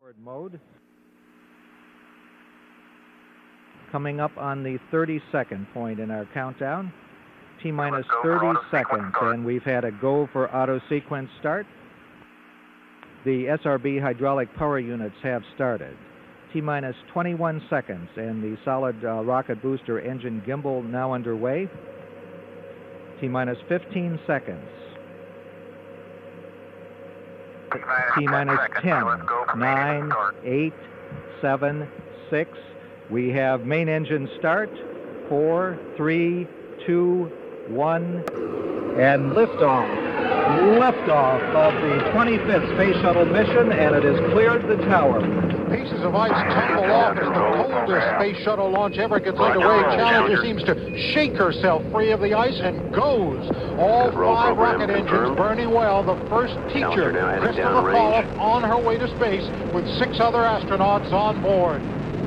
Mode. Coming up on the 32nd point in our countdown. T-minus 30 seconds, and we've had a go for auto sequence start. The SRB hydraulic power units have started. T-minus 21 seconds, and the solid rocket booster engine gimbal now underway. T-minus 15 seconds. T-minus 10, 9, 8, 7, 6. We have main engine start. 4, 3, 2, 1. And liftoff. Liftoff of the 25th Space Shuttle mission, and it has cleared the tower. Pieces of ice tumble off as the coldest Space Shuttle launch ever gets underway. Challenger seems to shake herself free of the ice and goes. All 5 rocket engines burning well. The first teacher, Crystal McAuliffe, on her way to space with 6 other astronauts on board.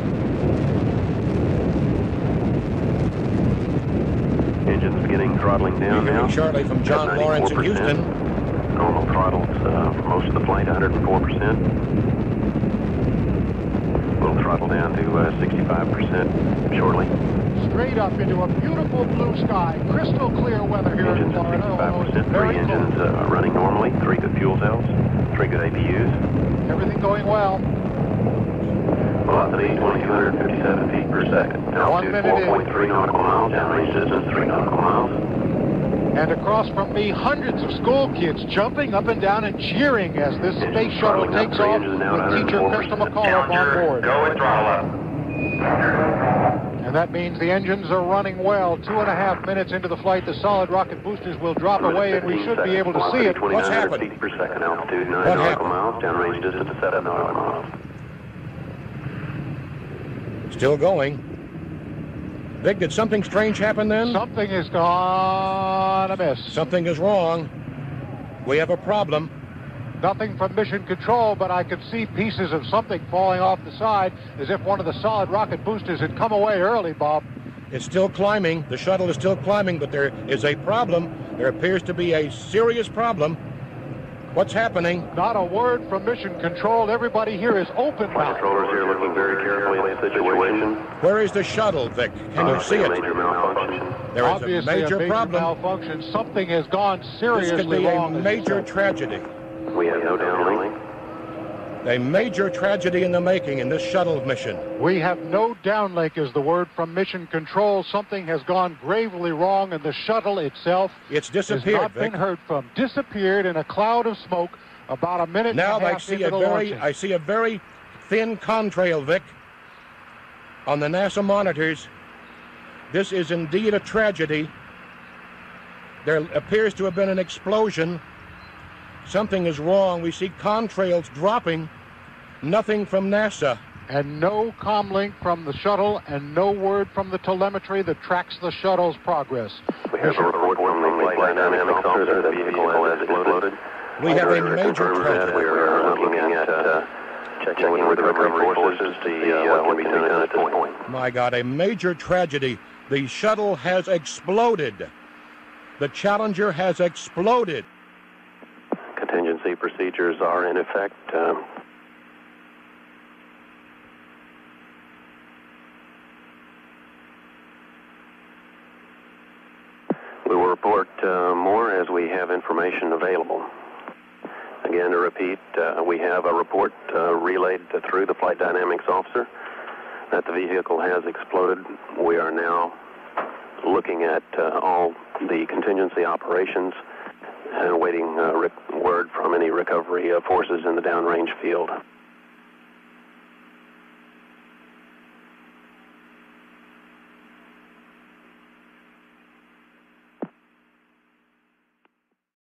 Engines beginning throttling down now. Shortly from John Lawrence in Houston. Normal throttles for most of the flight, 104%. We'll throttle down to 65% shortly. Straight up into a beautiful blue sky, crystal clear weather here in Florida. 65%. 3 engines running normally, 3 good fuel cells, 3 good APUs. Everything going well. Velocity 2,257 feet per second. Altitude 4.3 nautical miles. Downrange distance 3 nautical miles. And across from me, hundreds of school kids jumping up and down and cheering as this space shuttle takes off with teacher Crystal McAuliffe on board. Go with throttle up. And that means the engines are running well. 2.5 minutes into the flight, the solid rocket boosters will drop away, and we should be able to see it. What's happened? Feet per second. Altitude 9 nautical miles. Downrange distance 7 nautical miles. Still going. Vic, did something strange happen then? Something has gone amiss. Something is wrong. We have a problem. Nothing from mission control, but I could see pieces of something falling off the side as if one of the solid rocket boosters had come away early, Bob. It's still climbing. The shuttle is still climbing, but there is a problem. There appears to be a serious problem. What's happening? Not a word from mission control. Everybody here is open now. Controllers here looking very carefully at the situation. Where is the shuttle, Vic? Can you see it? Major malfunction. There is Obviously, a major problem. Malfunction. Something has gone seriously This could be wrong. a major tragedy. We have no downlink. A major tragedy in the making in this shuttle mission. We have no downlink is the word from mission control. Something has gone gravely wrong, and the shuttle itself It's disappeared, has not been heard from. Disappeared in a cloud of smoke about a minute now and a half into the launching. I see a very thin contrail, Vic, on the NASA monitors. This is indeed a tragedy. There appears to have been an explosion. Something is wrong. We see contrails dropping. Nothing from NASA. And no comlink from the shuttle, and no word from the telemetry that tracks the shuttle's progress. We have a report from the flight dynamics officer that the vehicle has exploded. We have a major tragedy. We are looking at checking with the recovery forces to see what can be done at this point. My God, a major tragedy. The shuttle has exploded. The Challenger has exploded. Contingency procedures are in effect. We will report more as we have information available. Again, to repeat, we have a report relayed through the flight dynamics officer that the vehicle has exploded. We are now looking at all the contingency operations and awaiting word from any recovery forces in the downrange field.